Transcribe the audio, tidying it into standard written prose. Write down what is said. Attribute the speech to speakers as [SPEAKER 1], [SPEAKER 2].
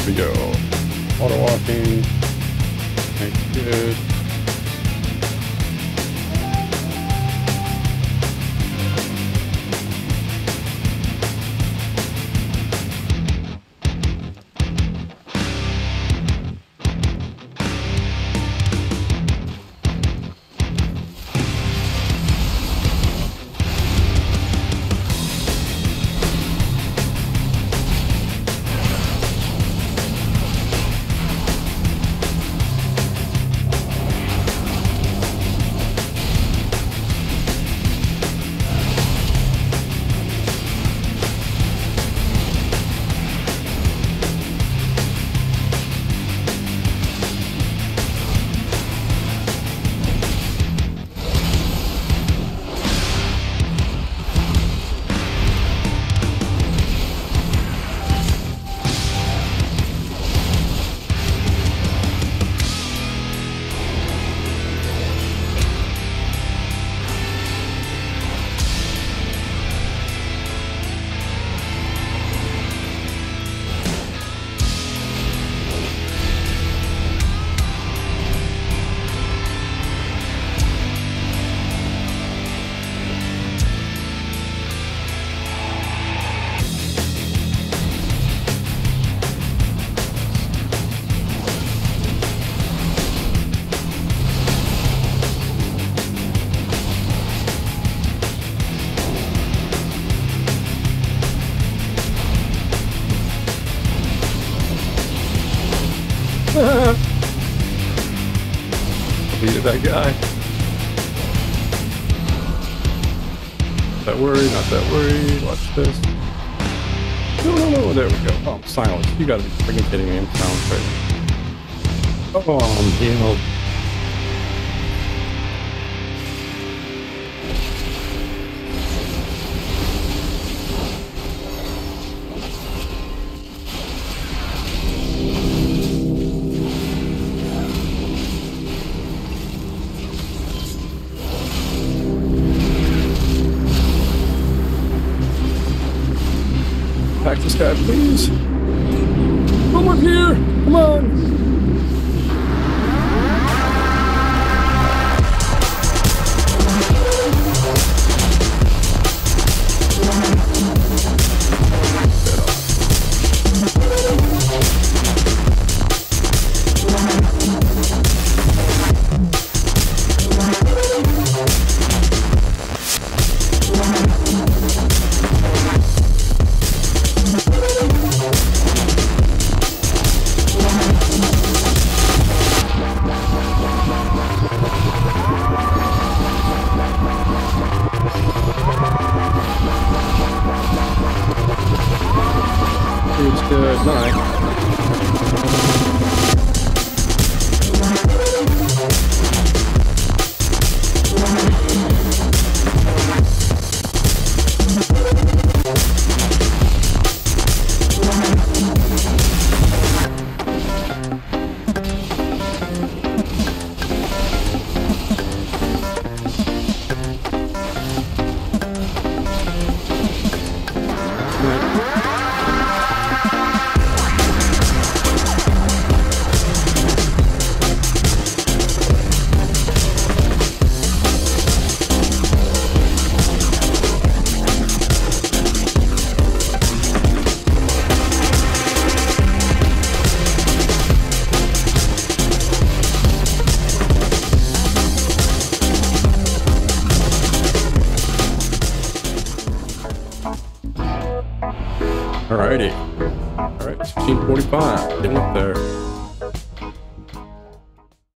[SPEAKER 1] Here we go. Auto walking. Thank good. Beat that guy. Not that worried, not that worried. Watch this. No, there we go. Oh, silence. You gotta be freaking kidding me. I'm silence right now. Oh, I'm healed. Attack this guy, please. Come up here! Come on! Good night. Alrighty. Alright, 1645. Getting up there.